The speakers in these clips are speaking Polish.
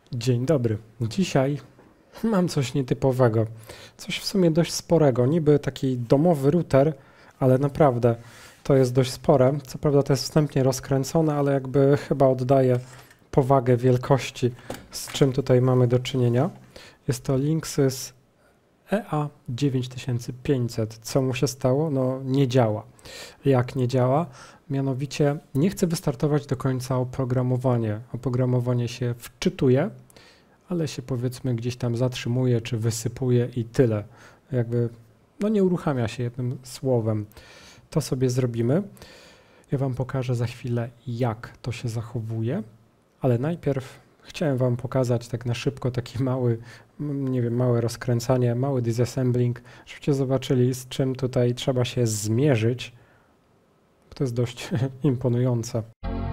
Dzień dobry. Dzisiaj mam coś nietypowego. Coś w sumie dość sporego. Niby taki domowy router, ale naprawdę to jest dość spore. Co prawda to jest wstępnie rozkręcone, ale jakby chyba oddaje powagę wielkości, z czym tutaj mamy do czynienia. Jest to Linksys EA9500. Co mu się stało? No nie działa. Jak nie działa? Mianowicie nie chce wystartować do końca oprogramowanie. Oprogramowanie się wczytuje, ale się powiedzmy gdzieś tam zatrzymuje czy wysypuje i tyle. Jakby no nie uruchamia się jednym słowem. To sobie zrobimy. Ja Wam pokażę za chwilę, jak to się zachowuje, ale najpierw chciałem Wam pokazać tak na szybko taki mały, nie wiem, małe rozkręcanie, mały disassembling, żebyście zobaczyli, z czym tutaj trzeba się zmierzyć. To jest dość imponujące.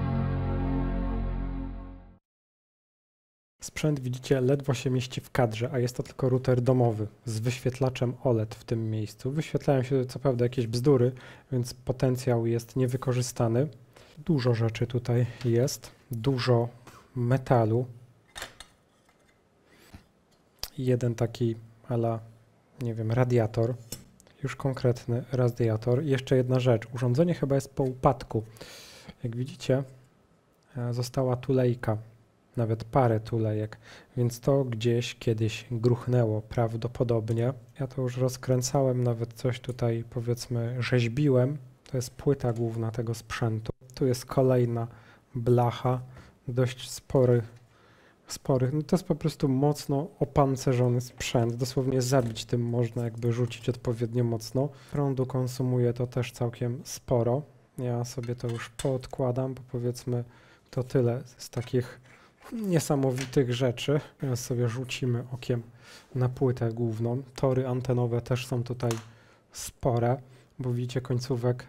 Sprzęt, widzicie, ledwo się mieści w kadrze, a jest to tylko router domowy z wyświetlaczem OLED w tym miejscu. Wyświetlają się co prawda jakieś bzdury, więc potencjał jest niewykorzystany. Dużo rzeczy tutaj jest, dużo metalu. Jeden taki ala, nie wiem, radiator, już konkretny radiator. I jeszcze jedna rzecz, urządzenie chyba jest po upadku. Jak widzicie, została tulejka. Nawet parę tulejek, więc to gdzieś kiedyś gruchnęło prawdopodobnie. Ja to już rozkręcałem, nawet coś tutaj powiedzmy rzeźbiłem. To jest płyta główna tego sprzętu. Tu jest kolejna blacha, dość spory. No to jest po prostu mocno opancerzony sprzęt. Dosłownie zabić tym można, jakby rzucić odpowiednio mocno. Prądu konsumuje to też całkiem sporo. Ja sobie to już poodkładam, bo powiedzmy to tyle z takich niesamowitych rzeczy. Teraz sobie rzucimy okiem na płytę główną. Tory antenowe też są tutaj spore, bo widzicie, końcówek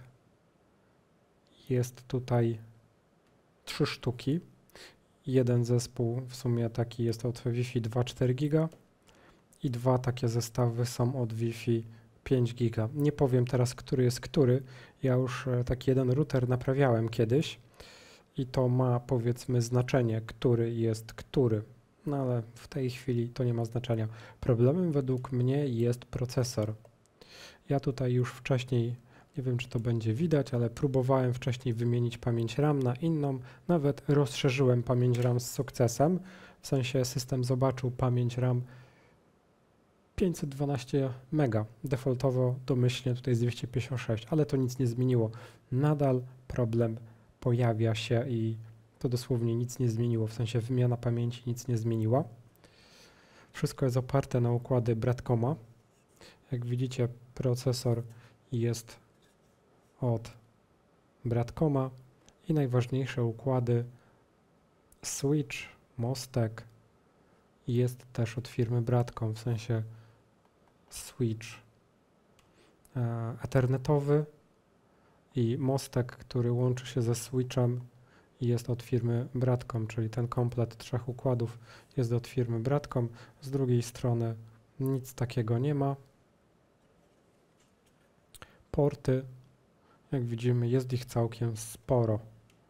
jest tutaj 3 sztuki. Jeden zespół w sumie taki jest od Wi-Fi 2,4 giga i dwa takie zestawy są od Wi-Fi 5 giga. Nie powiem teraz, który jest który. Ja już taki jeden router naprawiałem kiedyś. I to ma powiedzmy znaczenie, który jest który. No ale w tej chwili to nie ma znaczenia. Problemem według mnie jest procesor. Ja tutaj już wcześniej, nie wiem czy to będzie widać, ale próbowałem wcześniej wymienić pamięć RAM na inną. Nawet rozszerzyłem pamięć RAM z sukcesem. W sensie system zobaczył pamięć RAM 512 MB. Defaultowo domyślnie tutaj jest 256, ale to nic nie zmieniło. Nadal problem pojawia się i to dosłownie nic nie zmieniło, w sensie wymiana pamięci nic nie zmieniła. Wszystko jest oparte na układy Broadcoma. Jak widzicie, procesor jest od Broadcoma i najważniejsze układy switch, mostek jest też od firmy Broadcom, w sensie switch ethernetowy i mostek, który łączy się ze switchem, jest od firmy Broadcom, czyli ten komplet 3 układów jest od firmy Broadcom. Z drugiej strony nic takiego nie ma. Porty, jak widzimy, jest ich całkiem sporo.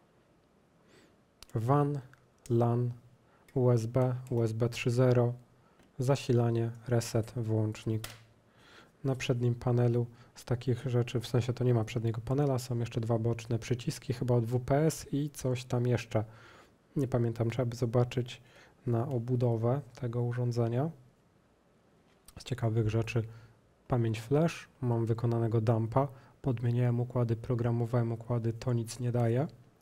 WAN, LAN, USB, USB 3.0, zasilanie, reset, włącznik. Na przednim panelu z takich rzeczy, w sensie to nie ma przedniego panela, są jeszcze 2 boczne przyciski, chyba od WPS i coś tam jeszcze. Nie pamiętam, trzeba by zobaczyć na obudowę tego urządzenia. Z ciekawych rzeczy pamięć flash, mam wykonanego dumpa, podmieniałem układy, programowałem układy, to nic nie daje.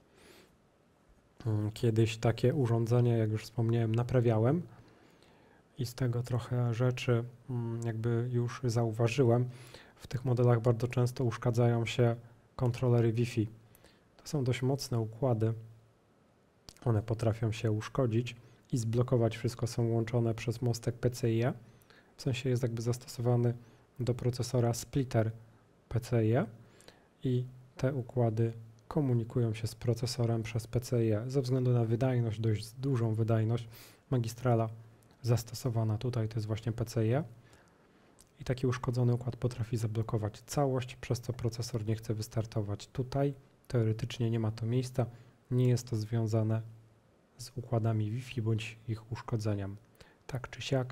Kiedyś takie urządzenie, jak już wspomniałem, naprawiałem i z tego trochę rzeczy jakby już zauważyłem. W tych modelach bardzo często uszkadzają się kontrolery Wi-Fi. To są dość mocne układy. One potrafią się uszkodzić i zblokować. Wszystko są łączone przez mostek PCIe. W sensie jest jakby zastosowany do procesora splitter PCIe i te układy komunikują się z procesorem przez PCIe. Ze względu na wydajność, dość dużą wydajność, magistrala zastosowana tutaj to jest właśnie PCIe. I taki uszkodzony układ potrafi zablokować całość, przez co procesor nie chce wystartować. Tutaj teoretycznie nie ma to miejsca, nie jest to związane z układami Wi-Fi bądź ich uszkodzeniem. Tak czy siak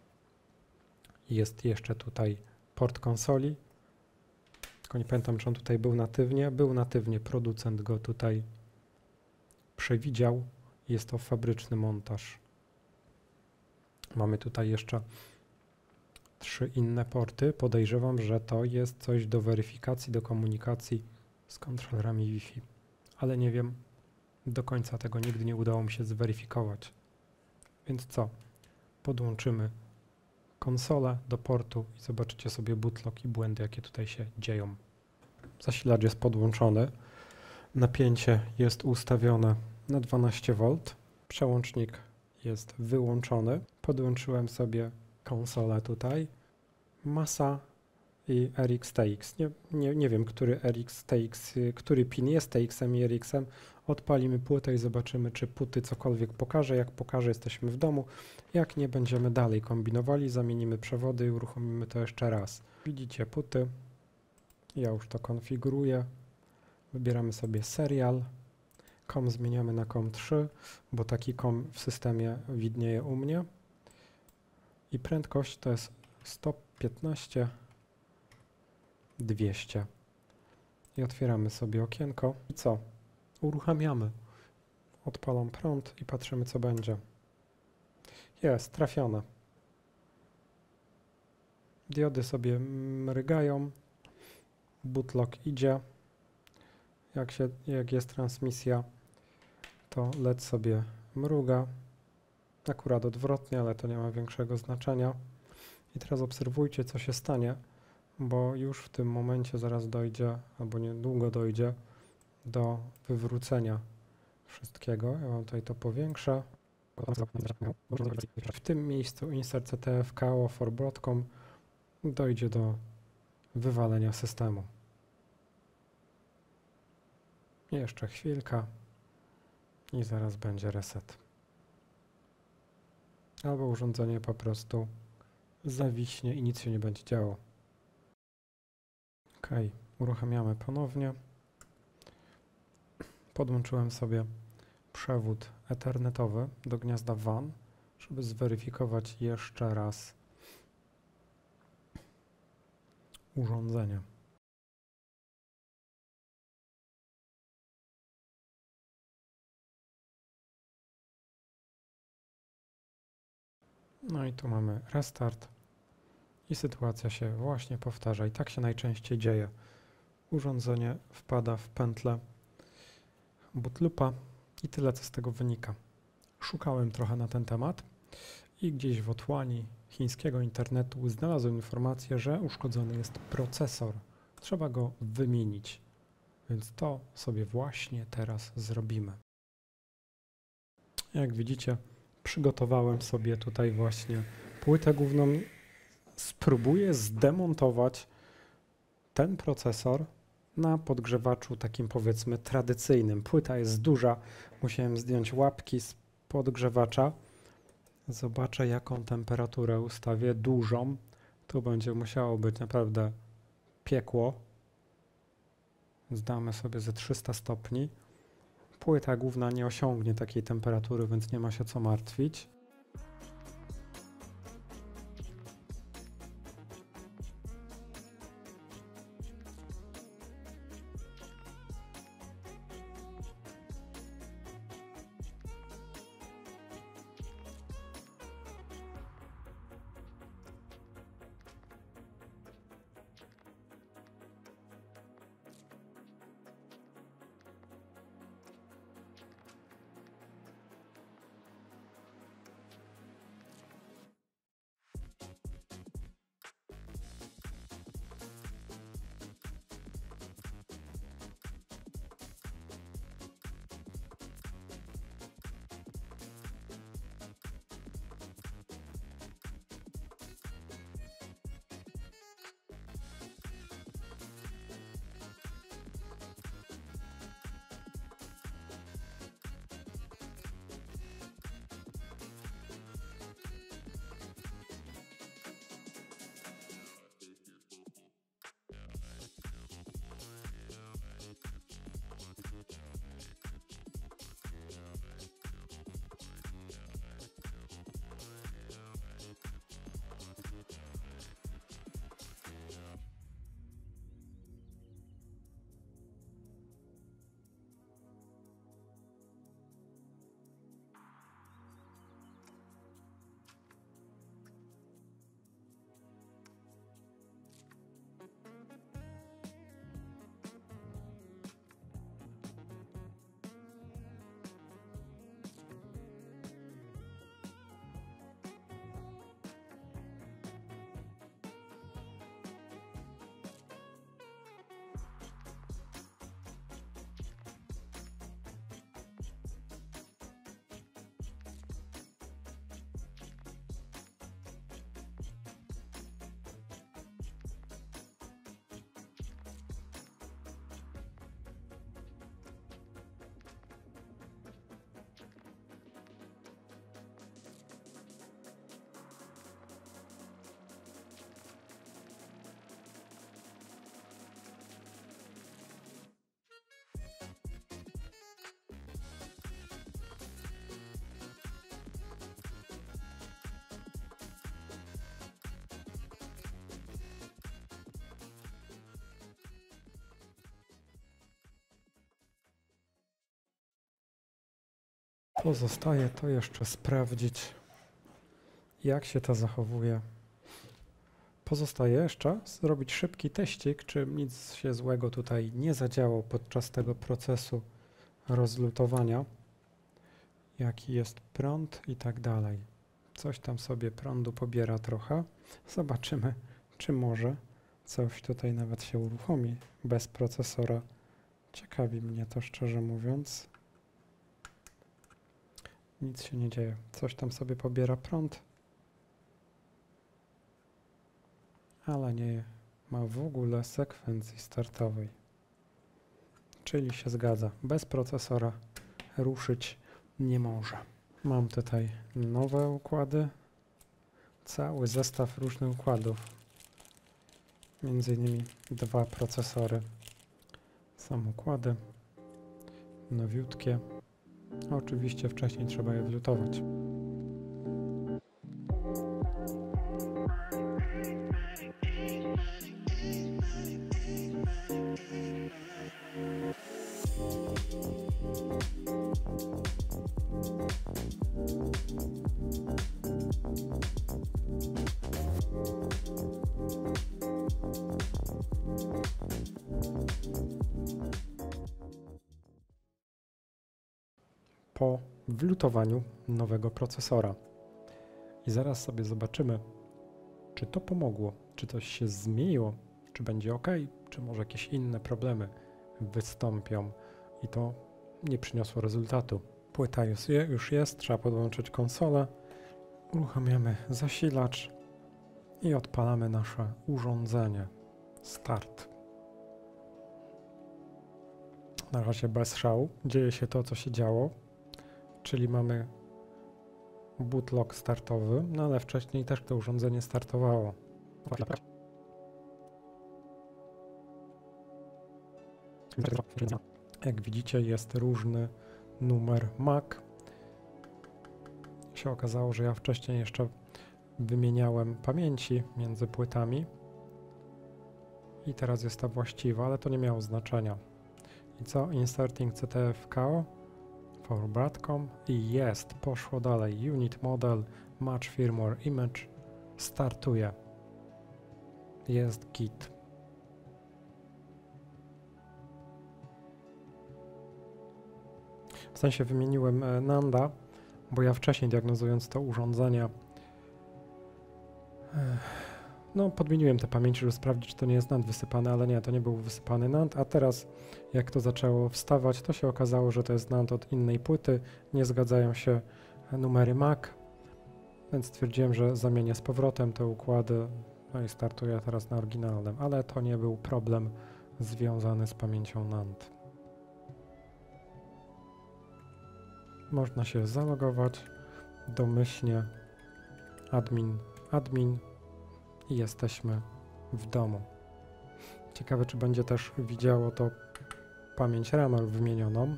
jest jeszcze tutaj port konsoli, tylko nie pamiętam, czy on tutaj był natywnie. Był natywnie, producent go tutaj przewidział. Jest to fabryczny montaż. Mamy tutaj jeszcze 3 inne porty. Podejrzewam, że to jest coś do weryfikacji, do komunikacji z kontrolerami Wi-Fi, ale nie wiem, do końca tego nigdy nie udało mi się zweryfikować. Więc co? Podłączymy konsolę do portu i zobaczycie sobie bootlock i błędy, jakie tutaj się dzieją. Zasilacz jest podłączony. Napięcie jest ustawione na 12V. Przełącznik jest wyłączony. Podłączyłem sobie konsolę tutaj. Masa i RX-TX. Nie wiem, który RX-TX, który pin jest TX-em i RX-em. Odpalimy płytę i zobaczymy, czy puty cokolwiek pokaże. Jak pokaże, jesteśmy w domu. Jak nie, będziemy dalej kombinowali. Zamienimy przewody i uruchomimy to jeszcze raz. Widzicie puty. Ja już to konfiguruję. Wybieramy sobie serial. COM zmieniamy na COM3, bo taki COM w systemie widnieje u mnie. I prędkość to jest 115 200. I otwieramy sobie okienko. I co? Uruchamiamy. Odpalam prąd i patrzymy, co będzie. Jest, trafione. Diody sobie mrygają. Bootlock idzie. Jak jest transmisja, to LED sobie mruga. Akurat odwrotnie, ale to nie ma większego znaczenia. I teraz obserwujcie, co się stanie, bo już w tym momencie zaraz dojdzie, albo niedługo dojdzie do wywrócenia wszystkiego. Ja wam tutaj to powiększę. W tym miejscu insert CTF-KO for Broadcom dojdzie do wywalenia systemu. Jeszcze chwilka i zaraz będzie reset. Albo urządzenie po prostu zawiśnie i nic się nie będzie działo. OK, uruchamiamy ponownie. Podłączyłem sobie przewód ethernetowy do gniazda WAN, żeby zweryfikować jeszcze raz urządzenie. No i tu mamy restart i sytuacja się właśnie powtarza i tak się najczęściej dzieje. Urządzenie wpada w pętlę bootloopa i tyle, co z tego wynika. Szukałem trochę na ten temat i gdzieś w otchłani chińskiego internetu znalazłem informację, że uszkodzony jest procesor. Trzeba go wymienić, więc to sobie właśnie teraz zrobimy. Jak widzicie, przygotowałem sobie tutaj właśnie płytę główną. Spróbuję zdemontować ten procesor na podgrzewaczu takim, powiedzmy, tradycyjnym. Płyta jest duża, musiałem zdjąć łapki z podgrzewacza. Zobaczę, jaką temperaturę ustawię, dużą. Tu będzie musiało być naprawdę piekło. Zdamy sobie ze 300 stopni. Płyta główna nie osiągnie takiej temperatury, więc nie ma się co martwić. Pozostaje to jeszcze sprawdzić, jak się to zachowuje. Pozostaje jeszcze zrobić szybki teścik, czy nic się złego tutaj nie zadziało podczas tego procesu rozlutowania. Jaki jest prąd i tak dalej. Coś tam sobie prądu pobiera trochę. Zobaczymy, czy może coś tutaj nawet się uruchomi bez procesora. Ciekawi mnie to, szczerze mówiąc. Nic się nie dzieje. Coś tam sobie pobiera prąd, ale nie ma w ogóle sekwencji startowej. Czyli się zgadza. Bez procesora ruszyć nie może. Mam tutaj nowe układy. Cały zestaw różnych układów. Między innymi 2 procesory. Są układy nowiutkie. Oczywiście wcześniej trzeba je wlutować. Po wlutowaniu nowego procesora. I zaraz sobie zobaczymy, czy to pomogło, czy coś się zmieniło, czy będzie OK, czy może jakieś inne problemy wystąpią i to nie przyniosło rezultatu. Płyta już jest, trzeba podłączyć konsolę, uruchamiamy zasilacz i odpalamy nasze urządzenie. Start. Na razie bez szału. Dzieje się to, co się działo, czyli mamy bootlock startowy, no ale wcześniej też to urządzenie startowało. Jak widzicie, jest różny numer MAC. Się okazało, że ja wcześniej jeszcze wymieniałem pamięci między płytami i teraz jest ta właściwa, ale to nie miało znaczenia. I co? Inserting CTF-KO for Broadcom i jest, poszło dalej. Unit model, match firmware image, startuje. Jest git. W sensie wymieniłem NAND-a, bo ja wcześniej diagnozując to urządzenie no podmieniłem te pamięci, żeby sprawdzić, czy to nie jest NAND wysypany, ale nie, to nie był wysypany NAND, a teraz jak to zaczęło wstawać, to się okazało, że to jest NAND od innej płyty, nie zgadzają się numery MAC, więc stwierdziłem, że zamienię z powrotem te układy, no i startuję teraz na oryginalnym, ale to nie był problem związany z pamięcią NAND. Można się zalogować domyślnie admin i jesteśmy w domu. Ciekawe, czy będzie też widziało to pamięć RAM wymienioną.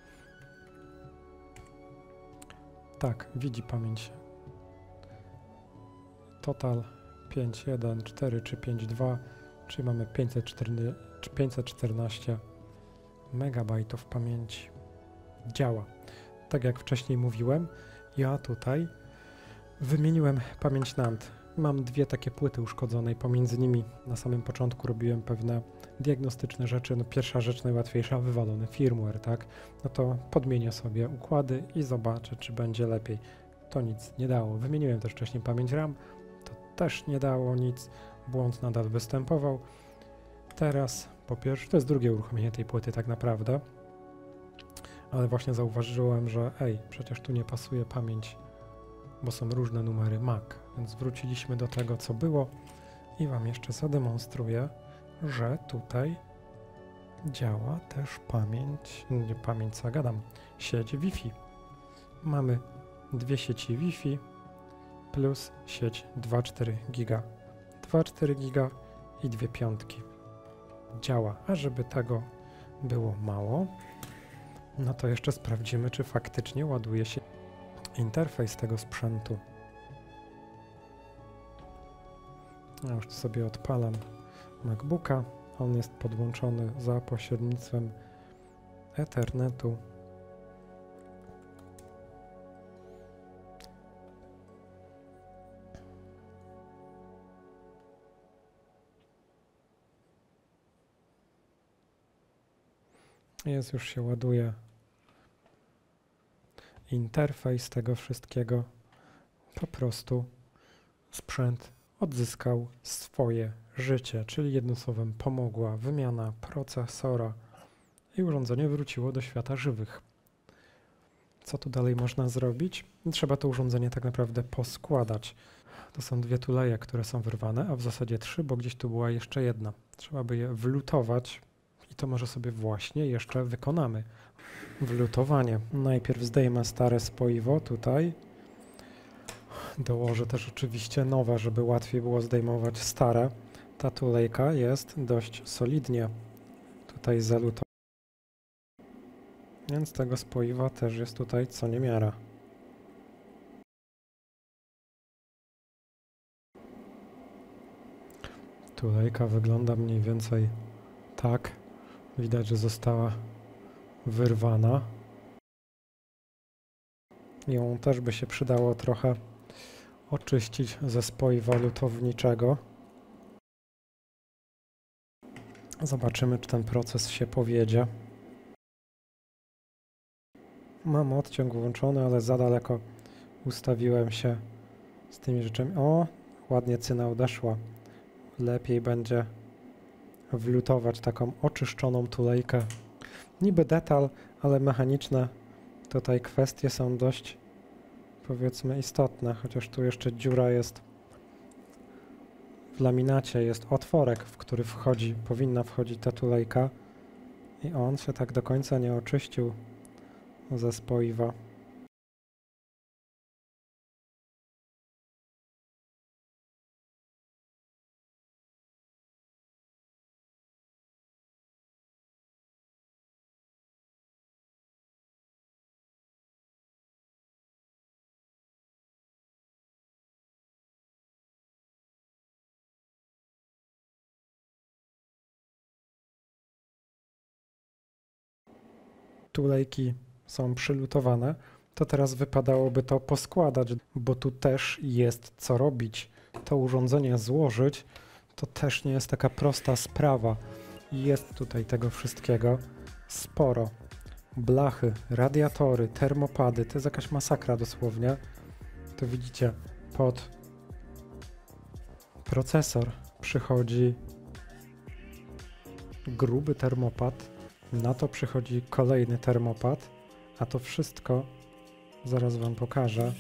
Tak, widzi pamięć. Total 5.1.4 czy 5.2, czyli mamy 514 megabajtów pamięci. Działa. Tak jak wcześniej mówiłem, ja tutaj wymieniłem pamięć NAND. Mam 2 takie płyty uszkodzone i pomiędzy nimi na samym początku robiłem pewne diagnostyczne rzeczy. No pierwsza rzecz najłatwiejsza, wywalony firmware, tak? No to podmienię sobie układy i zobaczę, czy będzie lepiej. To nic nie dało. Wymieniłem też wcześniej pamięć RAM, to też nie dało nic. Błąd nadal występował. Teraz po pierwsze, to jest drugie uruchomienie tej płyty tak naprawdę, ale właśnie zauważyłem, że przecież tu nie pasuje pamięć, bo są różne numery MAC, więc wróciliśmy do tego, co było i Wam jeszcze zademonstruję, że tutaj działa też sieć Wi-Fi. Mamy 2 sieci Wi-Fi plus sieć 2,4 giga. 2,4 giga i 2 piątki. Działa, a żeby tego było mało, no to jeszcze sprawdzimy, czy faktycznie ładuje się interfejs tego sprzętu. Ja już sobie odpalam MacBooka. On jest podłączony za pośrednictwem Ethernetu Jest, już się ładuje interfejs tego wszystkiego. Po prostu sprzęt odzyskał swoje życie, czyli jednym słowem pomogła wymiana procesora i urządzenie wróciło do świata żywych. Co tu dalej można zrobić? Trzeba to urządzenie tak naprawdę poskładać. To są 2 tuleje, które są wyrwane, a w zasadzie 3, bo gdzieś tu była jeszcze jedna. Trzeba by je wlutować i to może sobie właśnie jeszcze wykonamy. Wlutowanie. Najpierw zdejmę stare spoiwo tutaj. Dołożę też oczywiście nowe, żeby łatwiej było zdejmować stare. Ta tulejka jest dość solidnie tutaj zalutowana, więc tego spoiwa też jest tutaj co niemiara. Tulejka wygląda mniej więcej tak. Widać, że została wyrwana. Ją też by się przydało trochę oczyścić ze spoiwa lutowniczego. Zobaczymy, czy ten proces się powiedzie. Mam odciąg włączony, ale za daleko ustawiłem się z tymi rzeczami. O, ładnie cyna odeszła. Lepiej będzie wlutować taką oczyszczoną tulejkę. Niby detal, ale mechaniczne tutaj kwestie są dość, powiedzmy, istotne, chociaż tu jeszcze dziura jest w laminacie, jest otworek, w który powinna wchodzić ta tulejka i on się tak do końca nie oczyścił ze spoiwa. Tulejki są przylutowane, to teraz wypadałoby to poskładać, bo tu też jest co robić. To urządzenie złożyć to też nie jest taka prosta sprawa. Jest tutaj tego wszystkiego sporo. Blachy, radiatory, termopady, to jest jakaś masakra dosłownie. To widzicie, pod procesor przychodzi gruby termopad, na to przychodzi kolejny termopad, a to wszystko, zaraz wam pokażę,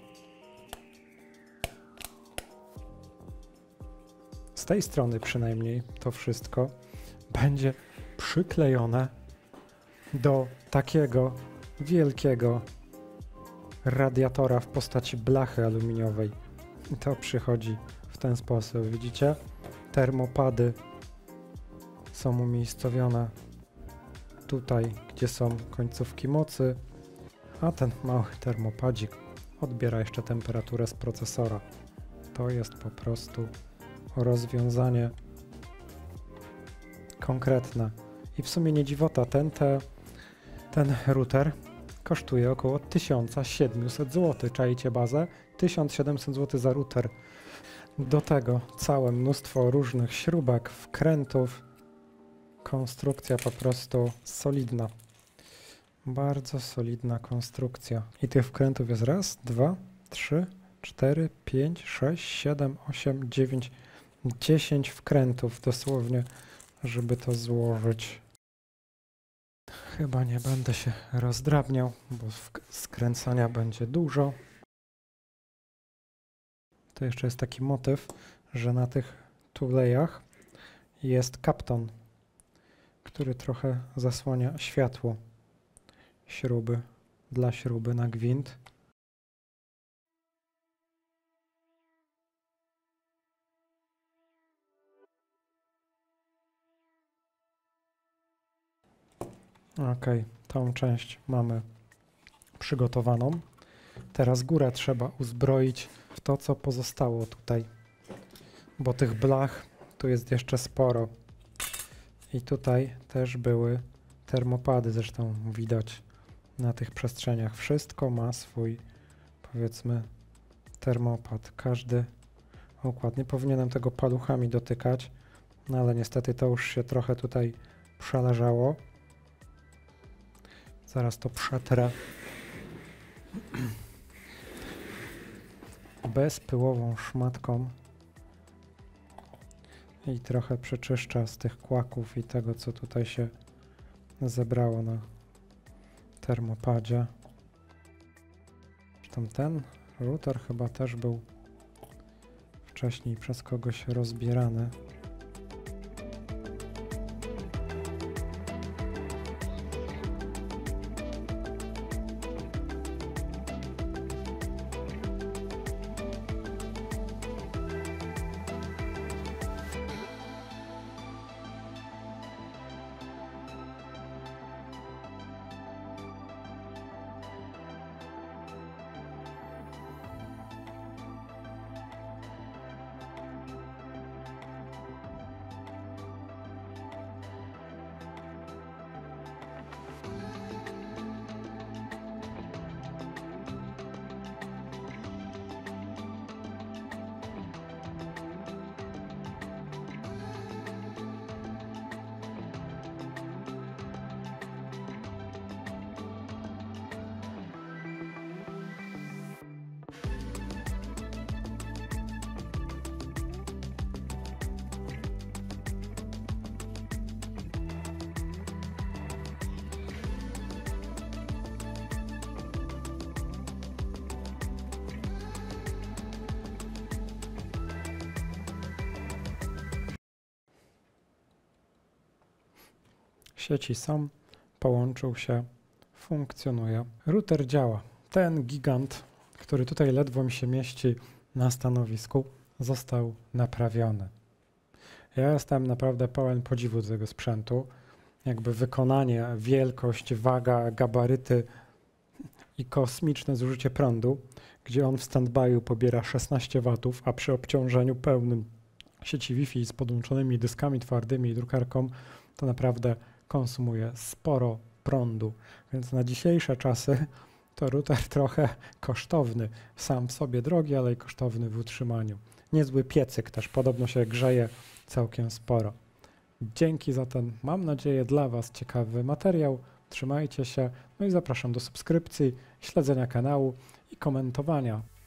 z tej strony przynajmniej to wszystko będzie przyklejone do takiego wielkiego radiatora w postaci blachy aluminiowej. I to przychodzi w ten sposób, widzicie? Termopady są umiejscowione tutaj, gdzie są końcówki mocy, a ten mały termopadzik odbiera jeszcze temperaturę z procesora. To jest po prostu rozwiązanie konkretne. I w sumie nie dziwota, ten router kosztuje około 1700 zł. Czajcie bazę? 1700 zł za router. Do tego całe mnóstwo różnych śrubek, wkrętów. Konstrukcja po prostu solidna. Bardzo solidna konstrukcja. I tych wkrętów jest raz, 2, 3, 4, 5, 6, 7, 8, 9, 10 wkrętów dosłownie, żeby to złożyć. Chyba nie będę się rozdrabniał, bo skręcania będzie dużo. To jeszcze jest taki motyw, że na tych tulejach jest kapton, który trochę zasłania światło dla śruby na gwint. Ok, tą część mamy przygotowaną. Teraz górę trzeba uzbroić w to, co pozostało tutaj, bo tych blach tu jest jeszcze sporo. I tutaj też były termopady, zresztą widać na tych przestrzeniach. Wszystko ma swój, powiedzmy, termopad. Każdy układ. Nie powinienem tego paluchami dotykać, no ale niestety to już się trochę tutaj przeleżało. Zaraz to przetrę bezpyłową szmatką i trochę przeczyszczę z tych kłaków i tego, co tutaj się zebrało na termopadzie. Ten router chyba też był wcześniej przez kogoś rozbierany. Sieci są, połączył się, funkcjonuje. Router działa. Ten gigant, który tutaj ledwo mi się mieści na stanowisku, został naprawiony. Ja jestem naprawdę pełen podziwu do tego sprzętu. Jakby wykonanie, wielkość, waga, gabaryty i kosmiczne zużycie prądu, gdzie on w stand-by'u pobiera 16 W, a przy obciążeniu pełnym sieci Wi-Fi z podłączonymi dyskami twardymi i drukarką to naprawdę konsumuje sporo prądu, więc na dzisiejsze czasy to router trochę kosztowny, sam w sobie drogi, ale i kosztowny w utrzymaniu. Niezły piecyk też, podobno się grzeje całkiem sporo. Dzięki za ten, mam nadzieję, dla Was ciekawy materiał. Trzymajcie się, no i zapraszam do subskrypcji, śledzenia kanału i komentowania.